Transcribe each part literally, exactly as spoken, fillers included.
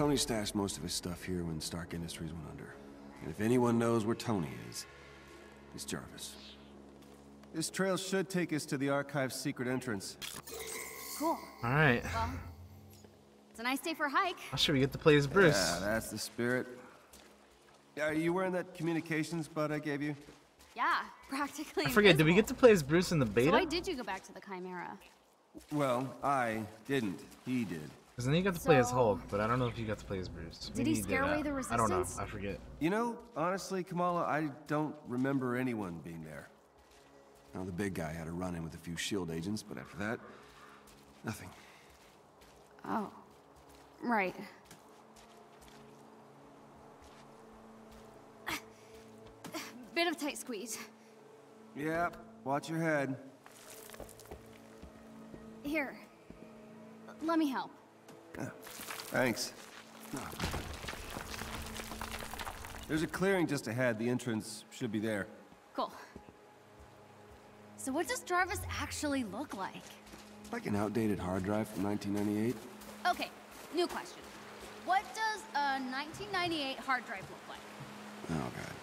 Tony stashed most of his stuff here when Stark Industries went under. And if anyone knows where Tony is, it's Jarvis. This trail should take us to the Archive's secret entrance. Cool. All right. Well, it's a nice day for a hike. How should we get to play as Bruce? Yeah, that's the spirit. Are you wearing that communications bud I gave you? Yeah, practically I forget, did we get invisible. to play as Bruce in the beta? So why did you go back to the Chimera? Well, I didn't. He did. Because then you got to play as So- Hulk, but I don't know if you got to play as Bruce. Did Maybe he you scare away I- the I don't know. resistance? I forget. You know, honestly, Kamala, I don't remember anyone being there. Now, the big guy had a run-in with a few SHIELD agents, but after that, nothing. Oh, right. Bit of tight squeeze. Yep, watch your head. Here, let me help. Yeah, thanks. There's a clearing just ahead. The entrance should be there. Cool. So what does Jarvis actually look like? Like an outdated hard drive from nineteen ninety-eight. Okay, new question. What does a nineteen ninety-eight hard drive look like? Oh, God.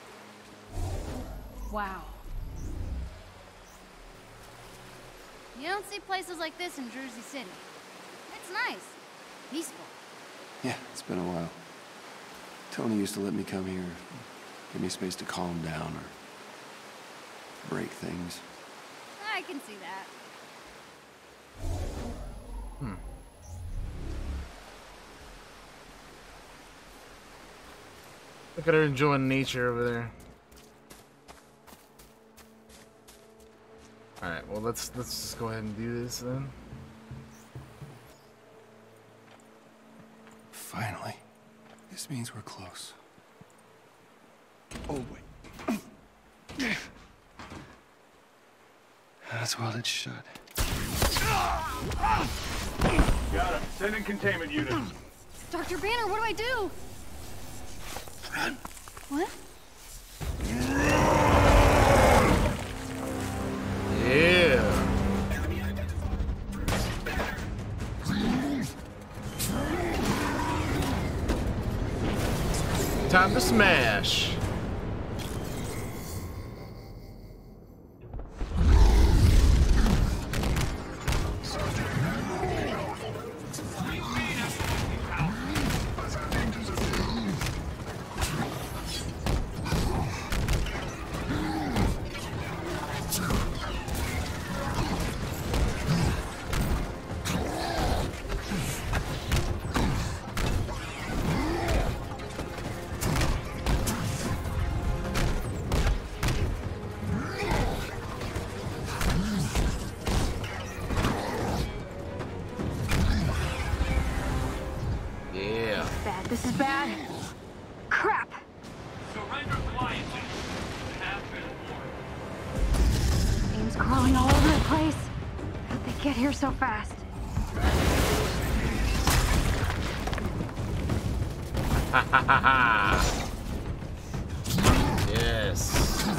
Wow. You don't see places like this in Jersey City. It's nice. Peaceful. Yeah, it's been a while. Tony used to let me come here, give me space to calm down or break things. I can see that. Hmm. Look at her enjoying nature over there. All right, well let's let's just go ahead and do this then. Finally. This means we're close. Oh, wait. That's well, it's shut. Got him. Sending containment units. Doctor Banner, what do I do? Run. What? Yeah. Time to smash. Bad. This is bad. Crap. Surrender quietly. Have been warned. Aim's crawling all over the place. How'd they get here so fast? Ha ha ha ha. Yes.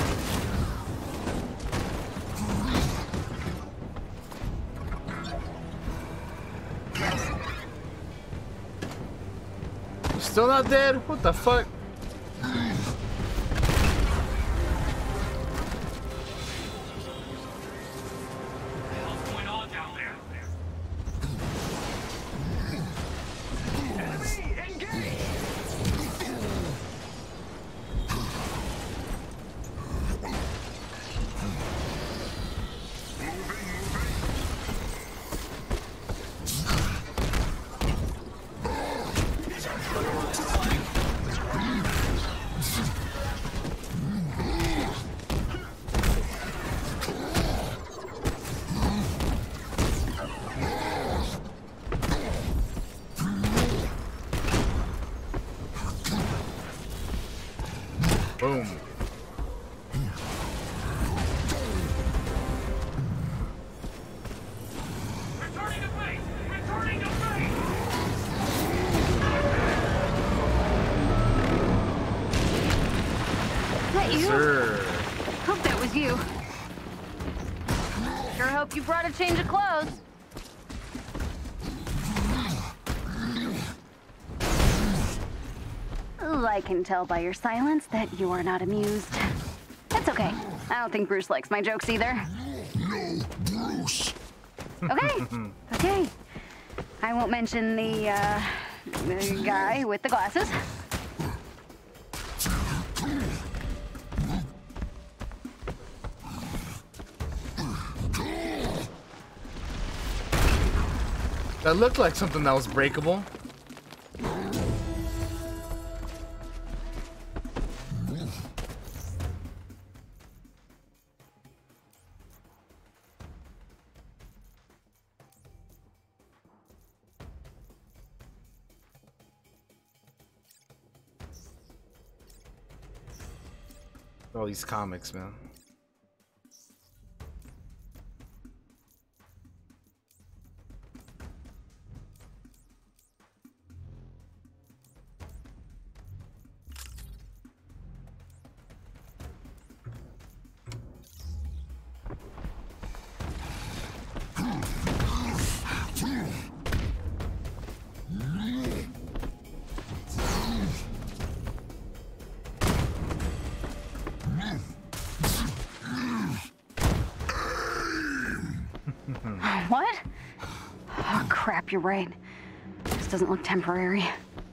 Still not dead? What the fuck? What's going on down there? Enemy engaged! Boom. Returning to base! Returning to base! Is that you? Sir. Hope that was you. Sure hope you brought a change of clothes. Well, I can tell by your silence that you are not amused. That's okay. I don't think Bruce likes my jokes either. No, Bruce. Okay, okay. I won't mention the, uh, the guy with the glasses. That looked like something that was breakable. All these comics, man. What? Oh, crap, you're right. This doesn't look temporary.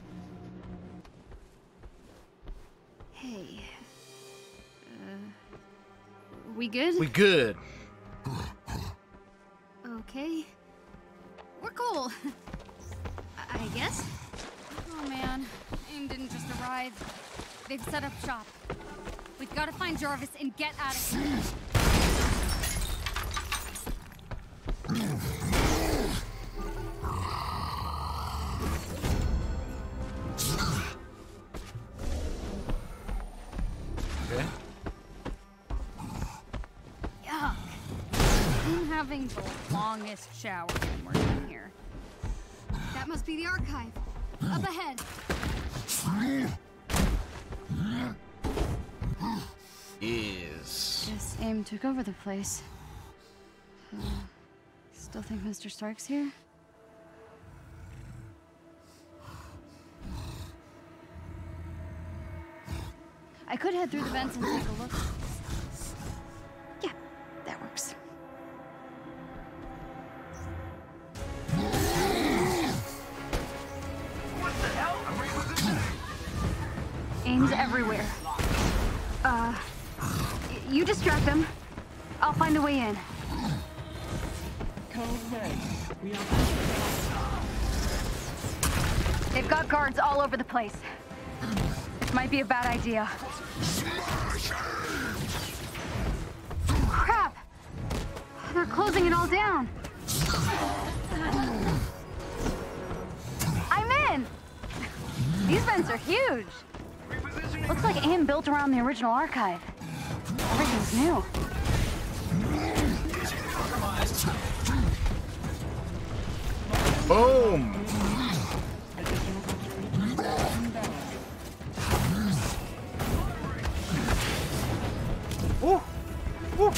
Hey. Uh, we good? We good. Okay. We're cool. I I guess. Oh man, AIM didn't just arrive. They've set up shop. We've got to find Jarvis and get out of here. Okay. Yuck. I'm having the longest shower when we're in here. That must be the archive. Up ahead. Is. Guess AIM took over the place. Uh, still think Mister Stark's here? I could head through the vents and take a look. Yeah, that works. What the hell? I'm repositioning. AIM's everywhere. Uh, y- you distract them. I'll find a way in. Code red. We are They've got guards all over the place. Might be a bad idea. Crap! They're closing it all down. I'm in! These vents are huge. Looks like AIM built around the original archive. Everything's new. Boom! Woo! Woo!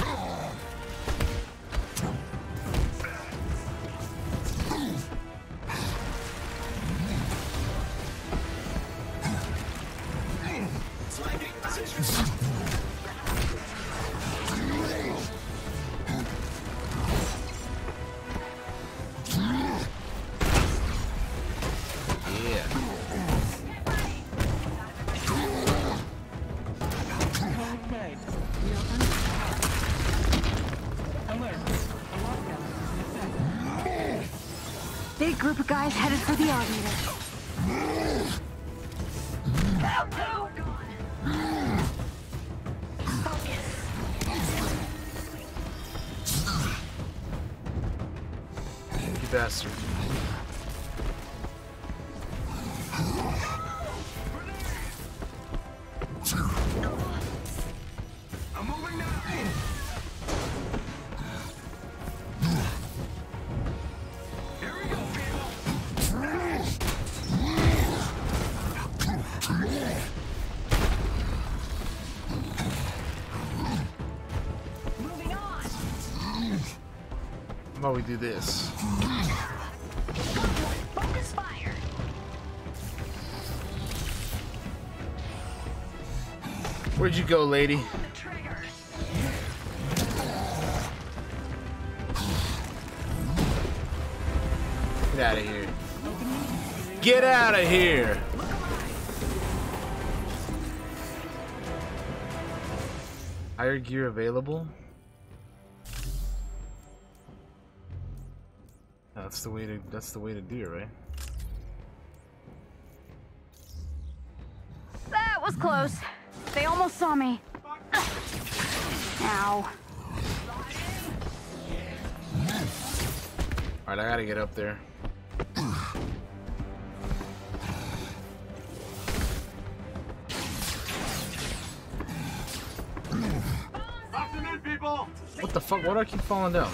Big group of guys headed for the elevator. You bastard. I'm moving now. Here we go, people. moving on. How about we do this? Focus fire. Where'd you go, lady? Get out of here. Get out of here. Higher gear available? That's the way to that's the way to do it, right? That was close. They almost saw me. Ow. Alright, I gotta get up there. Afternoon, people! What the fuck? Why do I keep falling down?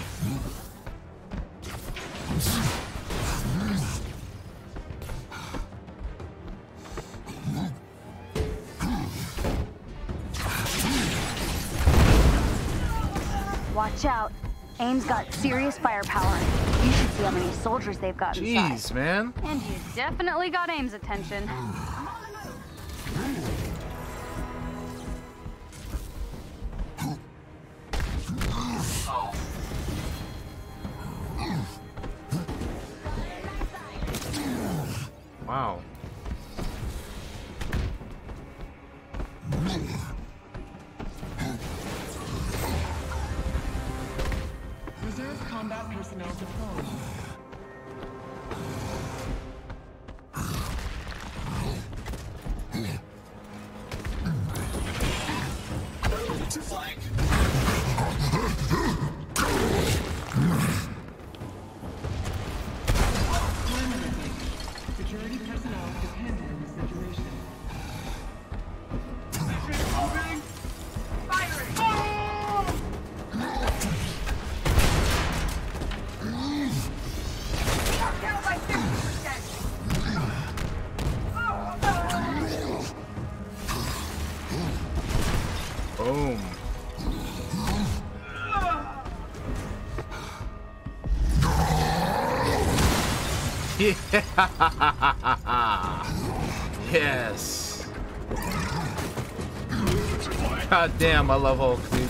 Watch out. AIM's got serious firepower. You should see how many soldiers they've got inside. Jeez, man. And you definitely got AIM's attention. Wow. Reserve combat personnel deployed. Security personnel depend on the situation. Moving! Firing! Down by fifty percent! Boom. Yes. God damn, I love Hulk, dude.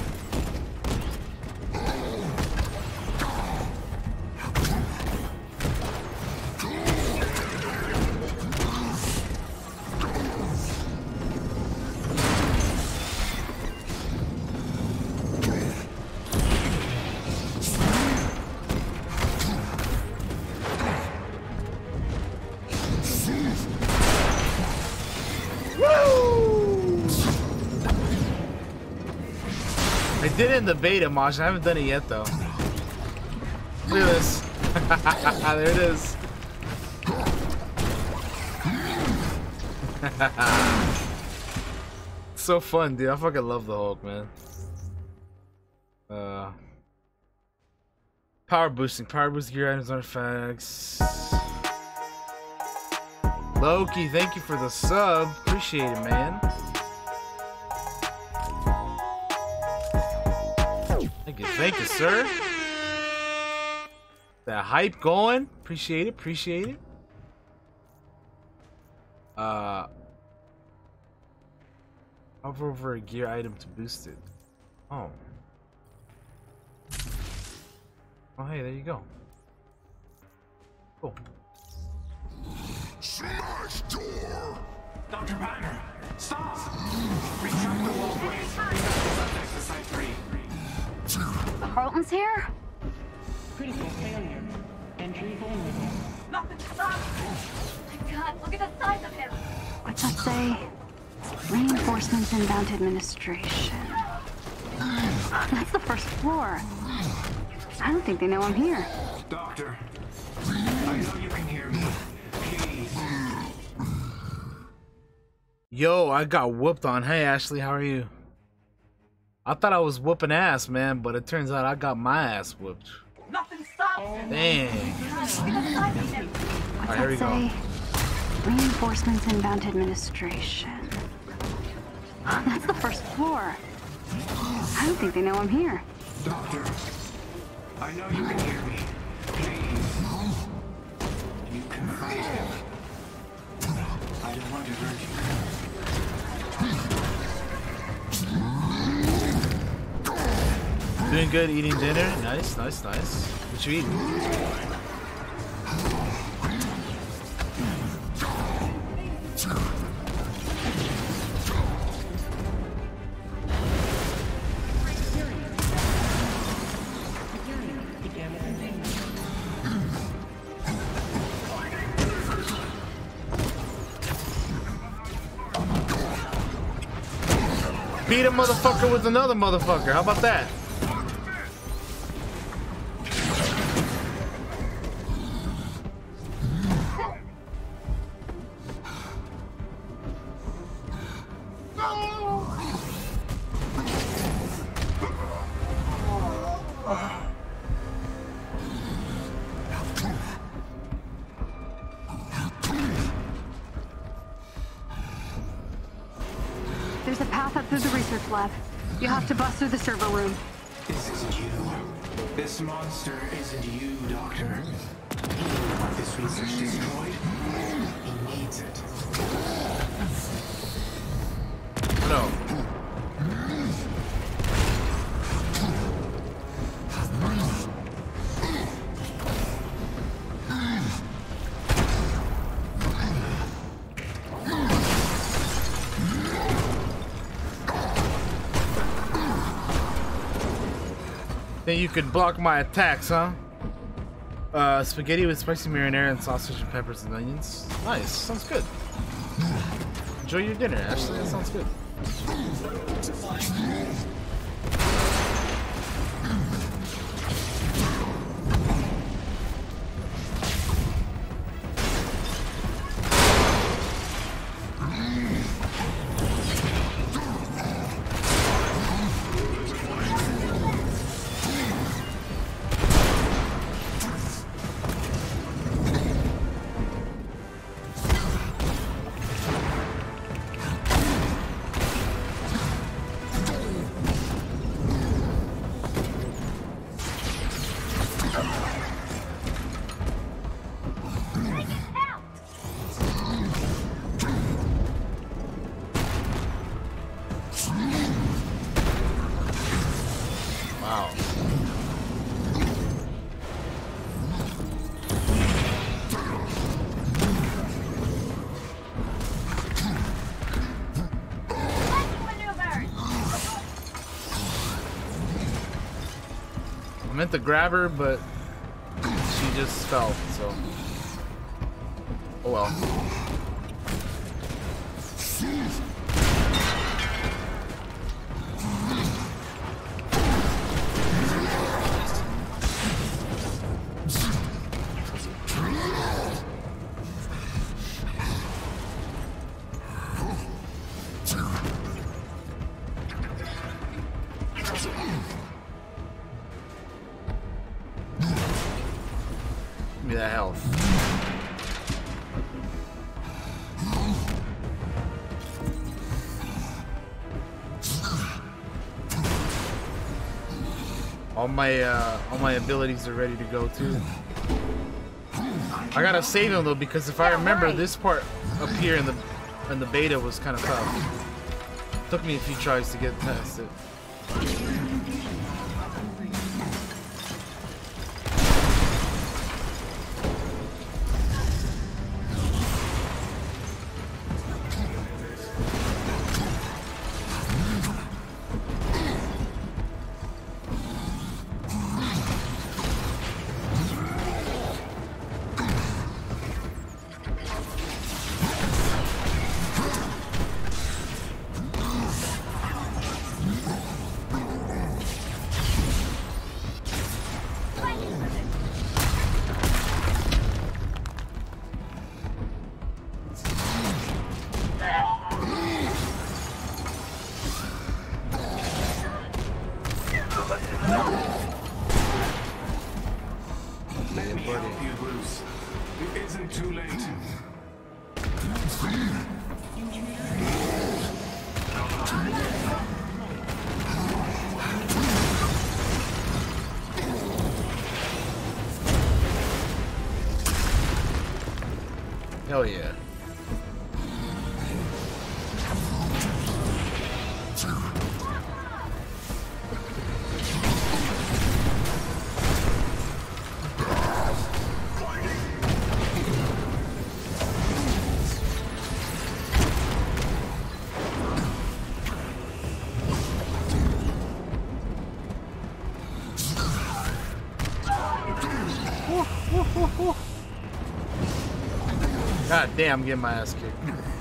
I did it in the beta, Mosh. I haven't done it yet, though. Look at this. There it is. So fun, dude. I fucking love the Hulk, man. Uh, power boosting. Power boost gear items, artifacts. Loki, thank you for the sub. Appreciate it, man. Thank you, thank you, sir. That hype going. Appreciate it, appreciate it. Uh, hover over a gear item to boost it. Oh. Oh, hey, there you go. Cool. Smash door! Doctor Banner, stop! Retract the wall, please. Subject to site three. The Hartland's here? Critical failure. Entry vulnerable. Nothing, stop! My God, look at the size of him. What's that say? Reinforcements inbound administration. That's the first floor. I don't think they know I'm here. Doctor, I know you can hear me. Please. Yo, I got whooped on. Hey, Ashley, how are you? I thought I was whooping ass, man, but it turns out I got my ass whooped. Nothing, stop! Dang. What's Alright, here we that go. say? Reinforcements inbound administration. That's the first floor. I don't think they know I'm here. Doctor, I know you can hear me. Please. You can fight him. I don't want to hurt you. Doing good, eating dinner. Nice, nice, nice. What you eating? Beat a motherfucker with another motherfucker. How about that? There's a path up through the research lab. You have to bust through the server room. This isn't you. This monster isn't you, Doctor. He doesn't want this research destroyed. He needs it. No. Then you could block my attacks, huh? Uh, spaghetti with spicy marinara and sausage and peppers and onions. Nice, sounds good. Enjoy your dinner, Ashley. That sounds good. I meant to grab her, but she just fell, so. Oh well. Give me that health. All my uh, all my abilities are ready to go too. I gotta save him though, because if I remember, this part up here in the in the beta was kind of tough. Took me a few tries to get past it. Let me help you, Bruce. It isn't too late. Hell yeah. Damn, I'm getting my ass kicked.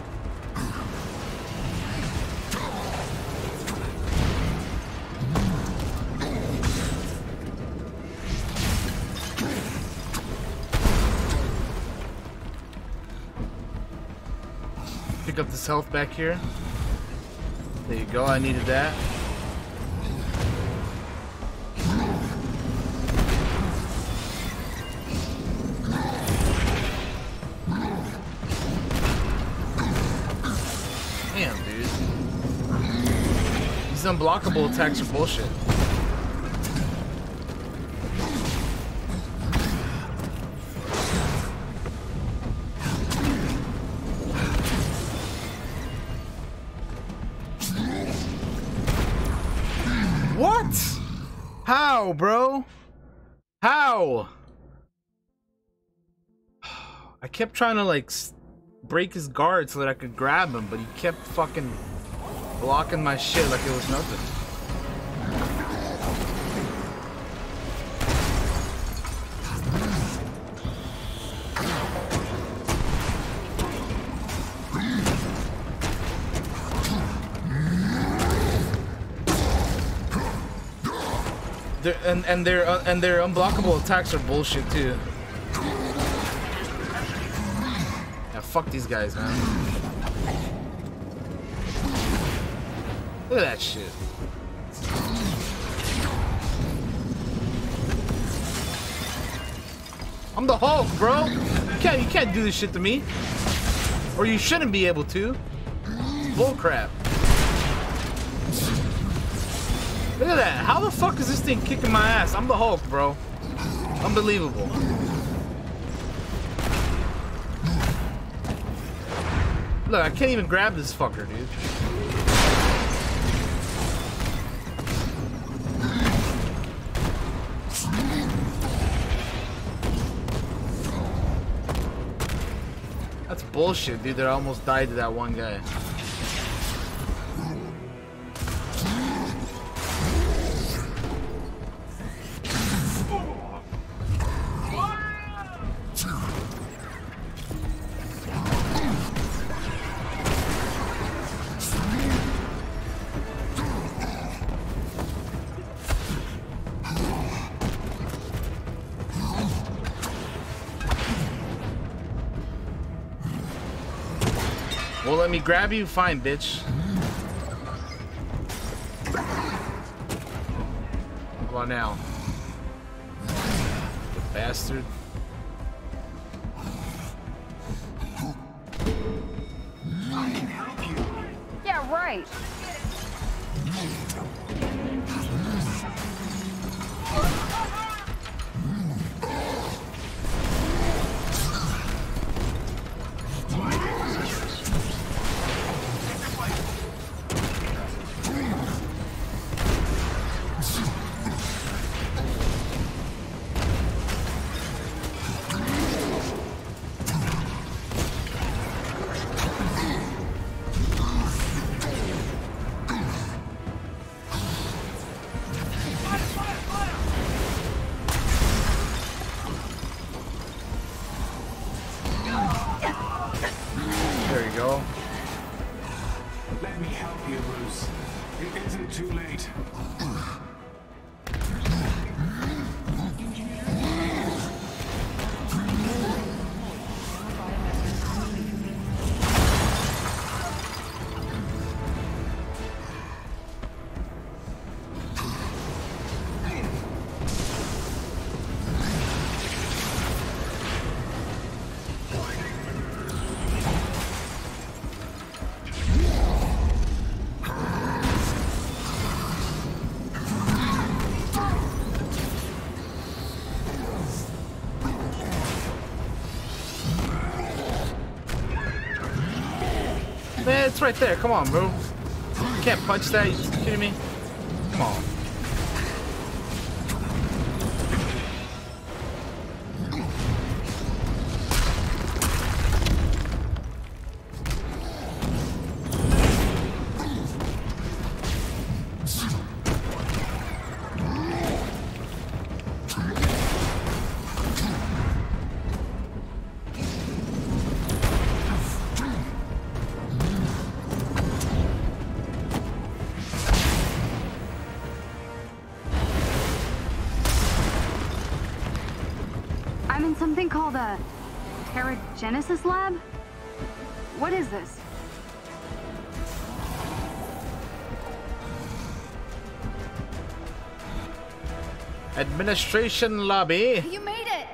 Pick up this health back here. There you go, I needed that. Damn, dude. These unblockable attacks are bullshit. What? How, bro? How? I kept trying to like break his guard so that I could grab him, but he kept fucking blocking my shit like it was nothing. They're, and and their uh, and their unblockable attacks are bullshit too. Yeah, fuck these guys, man. Look at that shit. I'm the Hulk, bro. You can't you can't do this shit to me, or you shouldn't be able to. Bullcrap. Look at that. How the fuck is this thing kicking my ass? I'm the Hulk, bro. Unbelievable. Look, I can't even grab this fucker, dude. That's bullshit, dude. They almost died to that one guy. Well, let me grab you? Fine, bitch. Come on now. You bastard. Yeah, right. Let me help you, Bruce. It isn't too late. Man, it's right there. Come on, bro. You can't punch that. You kidding me? Come on. in something called a Paragenesis lab? What is this? Administration lobby. You made it!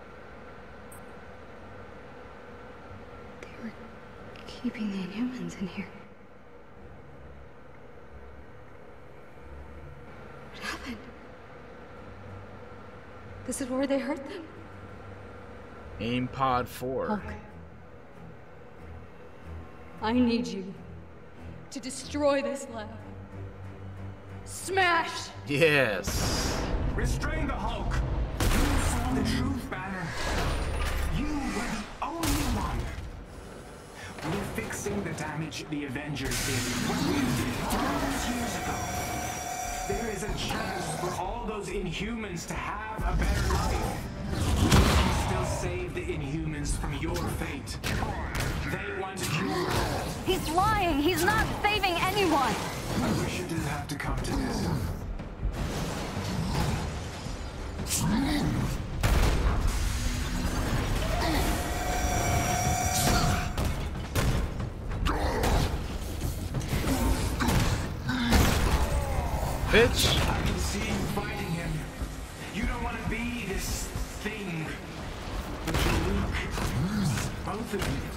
They were keeping the Inhumans in here. What happened? This is where they hurt them? Aim pod four. Hulk. I need you to destroy this lab. Smash! Yes. Restrain the Hulk! You saw the truth, Banner. You were the only one. We're fixing the damage the Avengers did when we did all those years ago. There is a chance for all those Inhumans to have a better life. We can still save the Inhumans from your fate. They want you. He's lying! He's not saving anyone! I wish it didn't have to come to this. Bitch. I can see you fighting him. You don't want to be this thing. But you're weak. Both of you.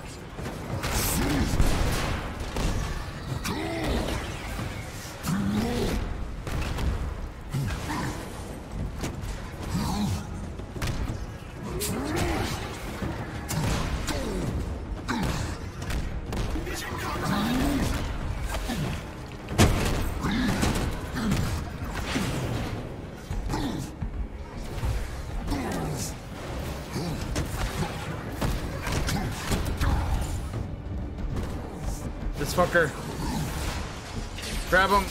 This fucker. Grab him.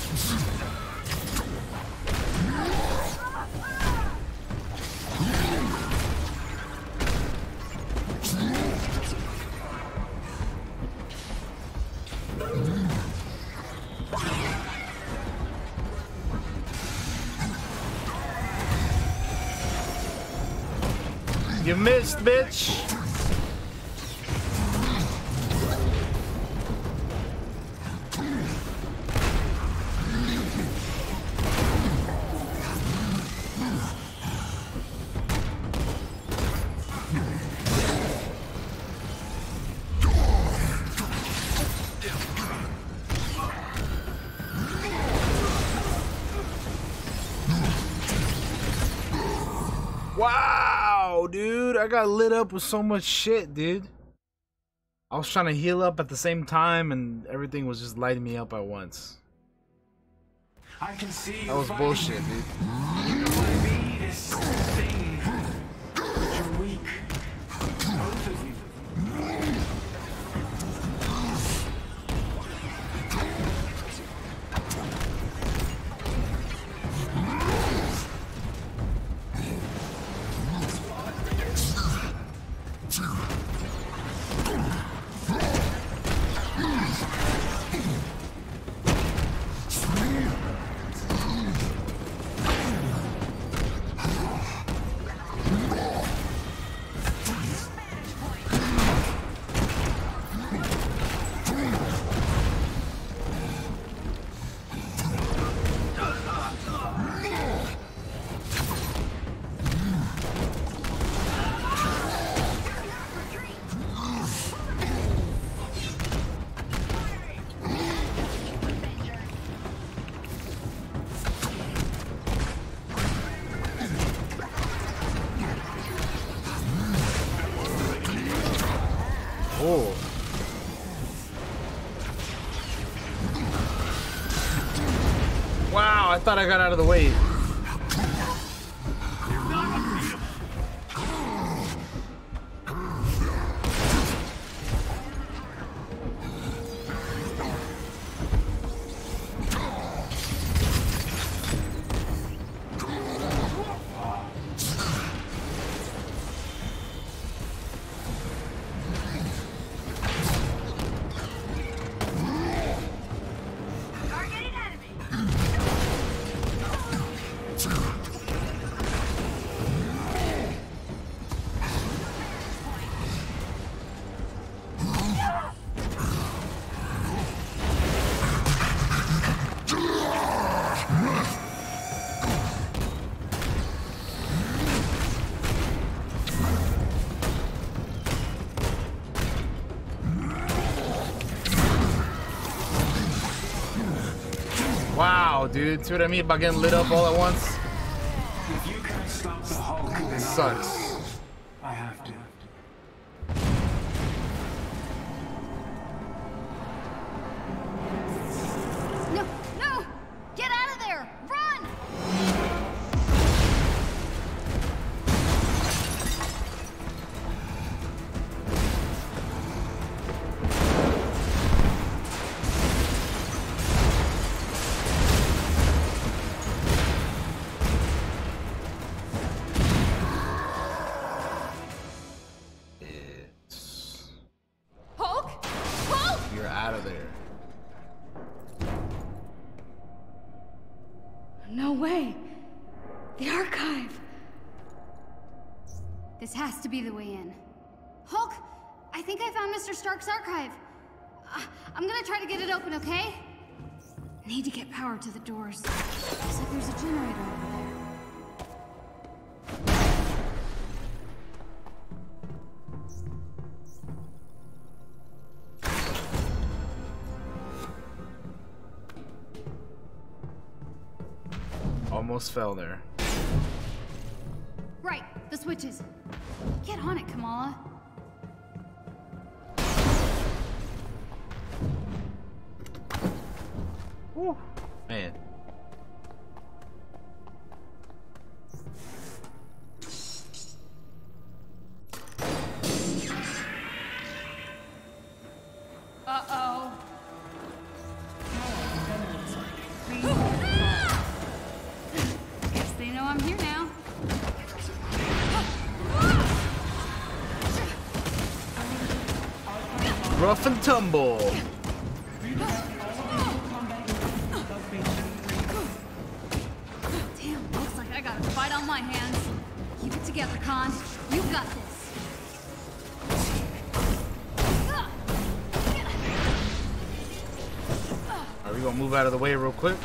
You missed, bitch. Wow, dude, I got lit up with so much shit, dude. I was trying to heal up at the same time and everything was just lighting me up at once. I can see you That was fighting bullshit, him. dude. You don't want to be this thing. But you're weak. Both of you. Oh. Wow, I thought I got out of the way. Wow, dude. See what I mean about getting lit up all at once? If you can't stop the Hulk, then Sucks. I, I have to. No, no! Get out of there! Run! Hulk? Hulk! You're out of there. No way. The archive. This has to be the way in. Hulk, I think I found Mister Stark's archive. Uh, I'm gonna try to get it open, okay? Need to get power to the doors. Looks like there's a generator over there. Almost fell there. Right, the switches. Get on it, Kamala. Woo. Man. Uh-oh. Guess they know I'm here now. Rough and tumble. Damn, looks like I got a fight on my hands. Keep it together, Khan. You got this. Are we gonna move out of the way real quick?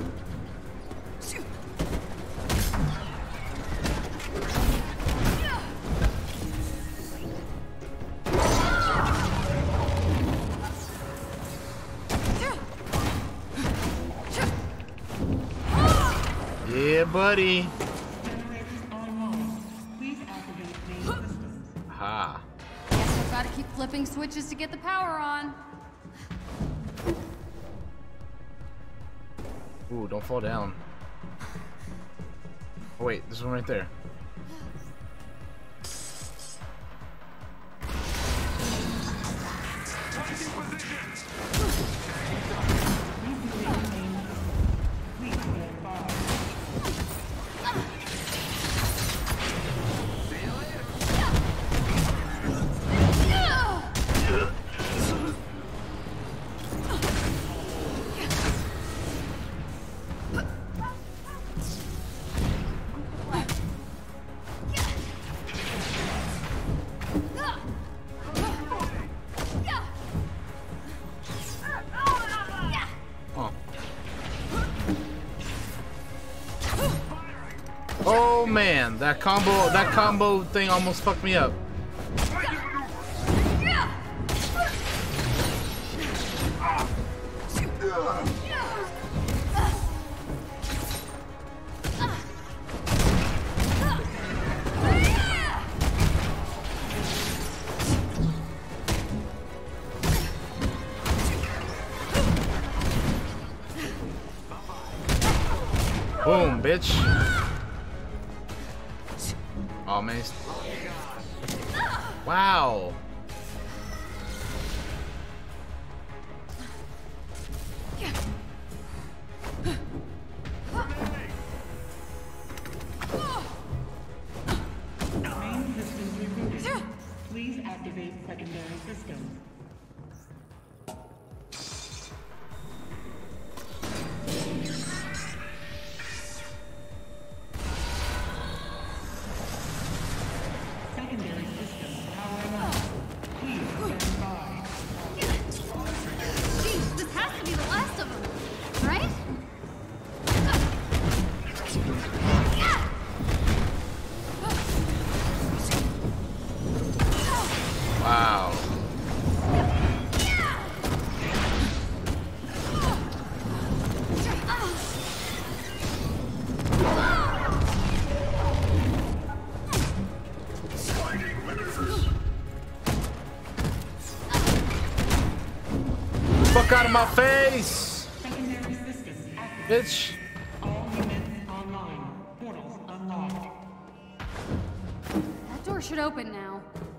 Yeah, buddy. Please activate main systems. Ha. Guess I've got to keep flipping switches to get the power on. Ooh, don't fall down. Oh wait, this one right there. Please stand by. Oh man, that combo, that combo thing almost fucked me up. Boom, bitch. Oh man. he's- Wow. Main systems rebooted. Please activate secondary systems. Secondary systems powering up. Fuck out of my face! Secondary systems active. Bitch! All units online. Portals unlocked. That door should open now.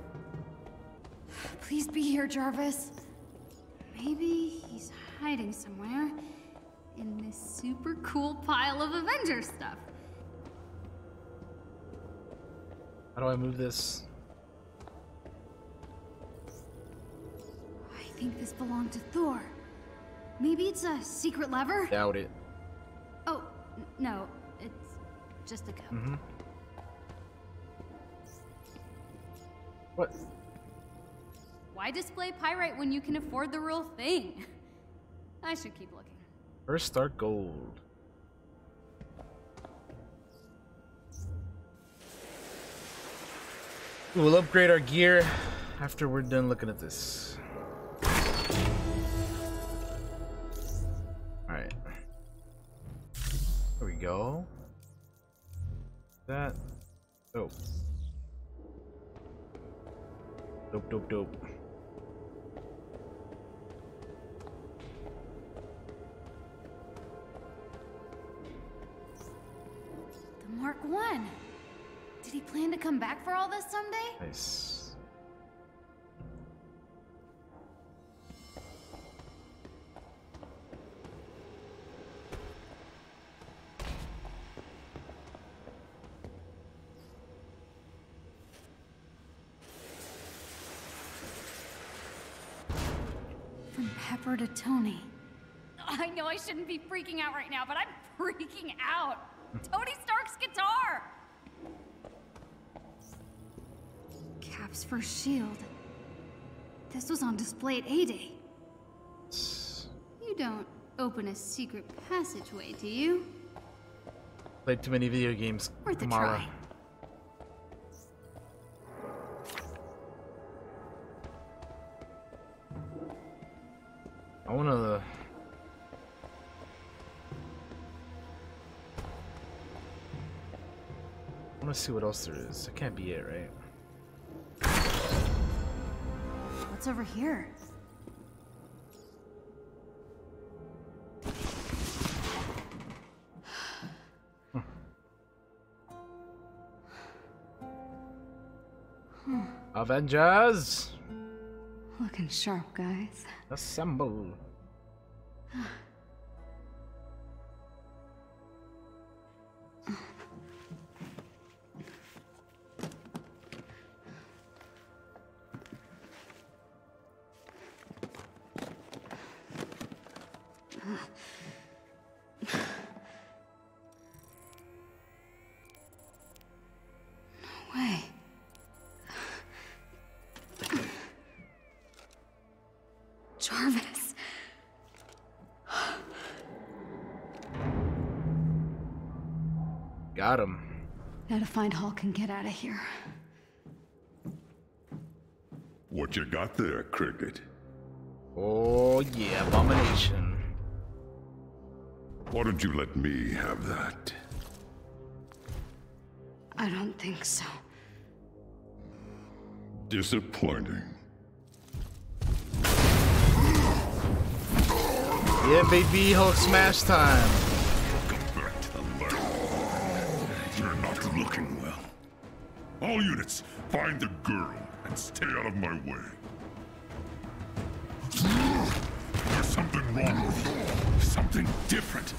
Please be here, Jarvis. Maybe he's hiding somewhere in this super cool pile of Avengers stuff. How do I move this? I think this belonged to Thor. Maybe it's a secret lever? Doubt it. Oh, n- no, it's just a cup. Mm-hmm. What? Why display pyrite when you can afford the real thing? I should keep looking. First start gold. We'll upgrade our gear after we're done looking at this. Alright. There we go. That. Dope. Dope, dope, dope. The Mark One. Did he plan to come back for all this someday? Nice. From Pepper to Tony. I know I shouldn't be freaking out right now, but I'm freaking out. Tony Stark's guitar! Cap's first shield. This was on display at A-Day. You don't open a secret passageway, do you? Played too many video games, Worth a Kamala. try. I wanna. I wanna see what else there is. That can't be it, right? What's over here? Avengers! Looking sharp, guys. Assemble! No way. Jarvis. Got him. Now to find Hulk and get out of here. What you got there, Cricket? Oh yeah, Abomination. Why don't you let me have that? I don't think so. Disappointing. Yeah, baby, Hulk smash time. Welcome back to the lab. You're not looking well. All units, find the girl and stay out of my way. There's something wrong with you. Something different.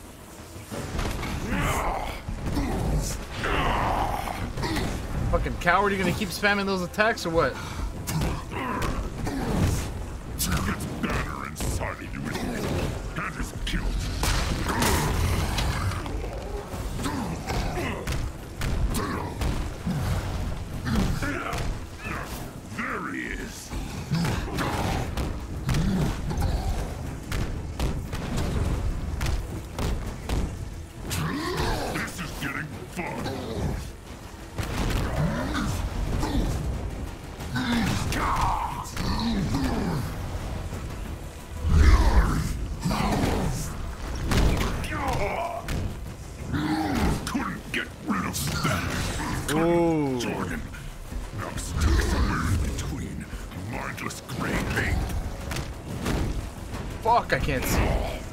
Fucking coward, you gonna keep spamming those attacks or what? It's Banner inside of you, isn't it? And is killed. There he is. This is getting fun. Fuck, I can't see.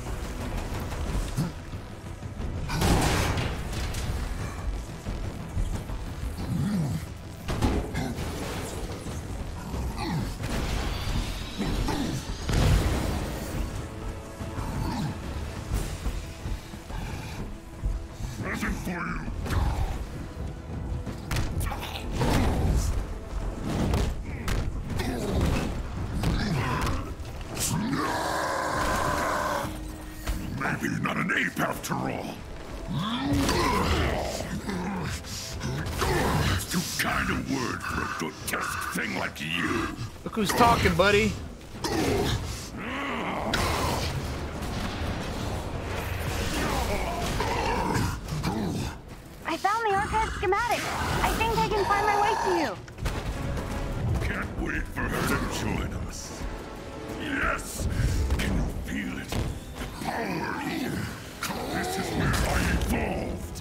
Present for you. Maybe not an ape after all. It's too kind a word for a grotesque thing like you. Look who's talking, buddy. I found the archive schematic. I think I can find my way to you. Can't wait for her to join us. Yes! Can you feel it? The power here. This is where I evolved.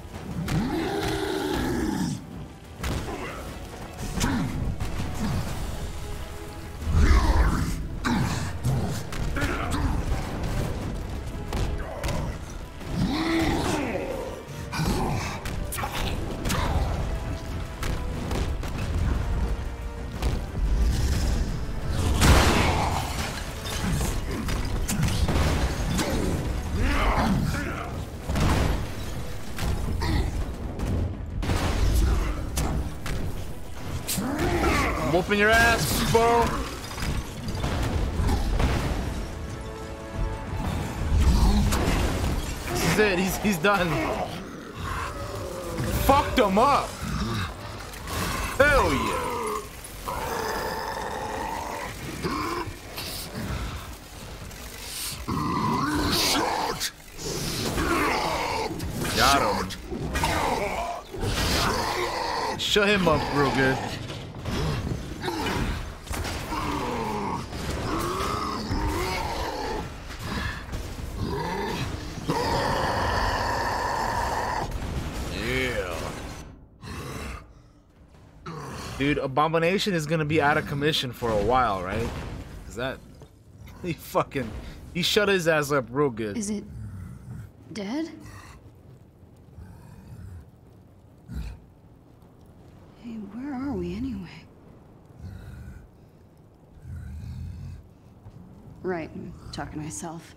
Whooping your ass, bro. This is it. He's he's done. Fucked him up. Hell yeah. Got him. Shut him up real good. Dude, Abomination is gonna be out of commission for a while, right? Is that he fucking he shut his ass up real good. Is it dead? Hey, where are we anyway? Right, I'm talking to myself.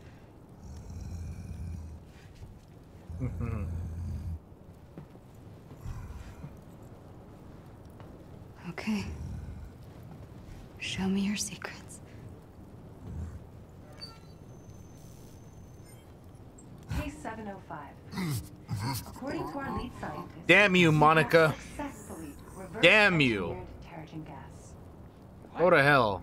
Okay. Show me your secrets. Case seven oh five. According to our lead scientist, Damn you, Monica. successfully reversed Damn you. engineered Terrigen gas. Go to hell.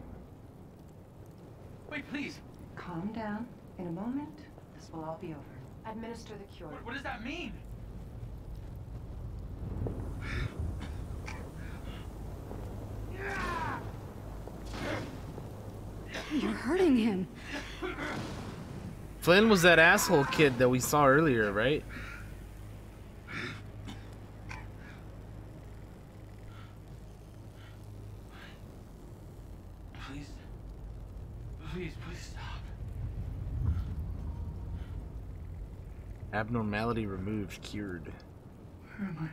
Wait, please. Calm down. In a moment, this will all be over. Administer the cure. What, what does that mean? You're hurting him. Flynn was that asshole kid that we saw earlier, right? Please. Please, please stop. Abnormality removed, cured. Where am I?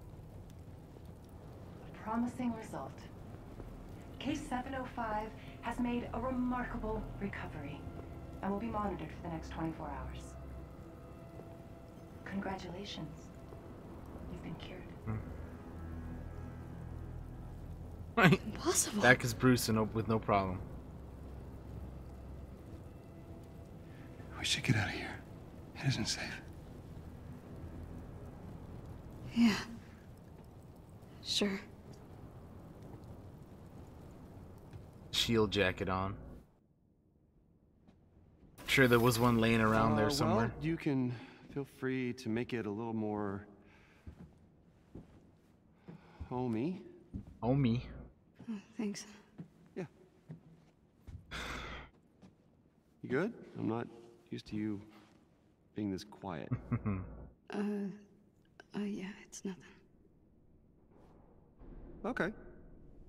A promising result. Case seven oh five has made a remarkable recovery and will be monitored for the next twenty-four hours. Congratulations. You've been cured. Impossible. Back is Bruce and no, with no problem. We should get out of here. It isn't safe. Yeah. Sure. Shield jacket on. Sure there was one laying around Uh, there somewhere. Well, you can feel free to make it a little more homey. Homie. Oh, thanks. Yeah. You good? I'm not used to you being this quiet. Uh, uh, yeah, it's nothing. Okay.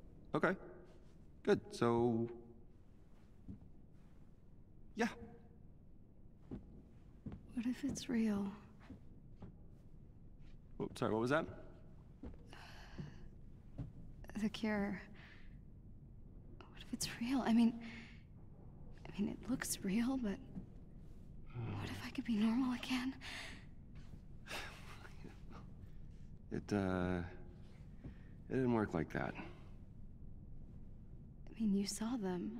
Okay. Good. So, yeah. if it's real? Oh, sorry, what was that? The cure. What if it's real? I mean, I mean, it looks real, but what if I could be normal again? It, uh... It didn't work like that. I mean, you saw them.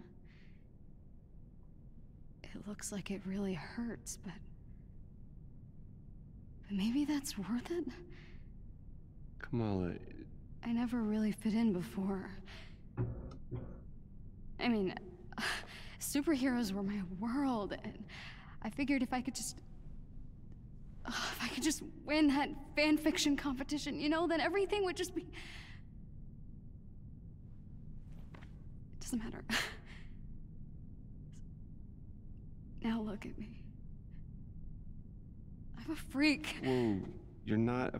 It looks like it really hurts, but... But maybe that's worth it? Kamala... I never really fit in before. I mean, superheroes were my world, and I figured if I could just... Uh, if I could just win that fan fiction competition, you know, then everything would just be... It doesn't matter. Now look at me. I'm a freak. Whoa, you're not a...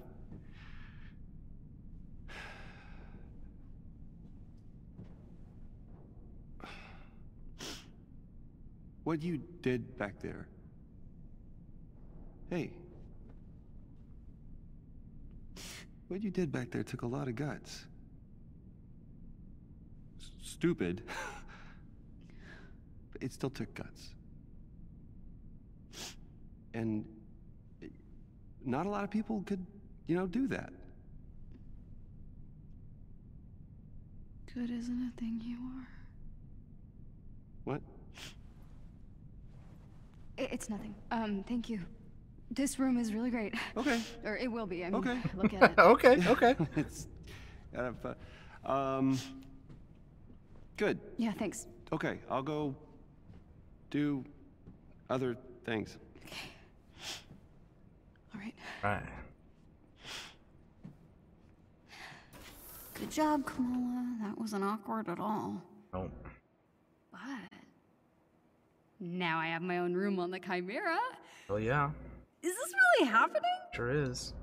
What you did back there... Hey. What you did back there took a lot of guts. S- stupid. But it still took guts. And it- not a lot of people could, you know, do that. Good isn't a thing you are. What? I- It's nothing. Um, thank you. This room is really great. Okay. Or it will be. I mean, Okay. look at it. Okay, okay. It's... Uh, but, um... Good. Yeah, thanks. Okay, I'll go do other things. Okay. All right. Right. Good job, Kamala. That wasn't awkward at all. Nope. But now I have my own room on the Chimera. Well, yeah. Is this really happening? Sure is.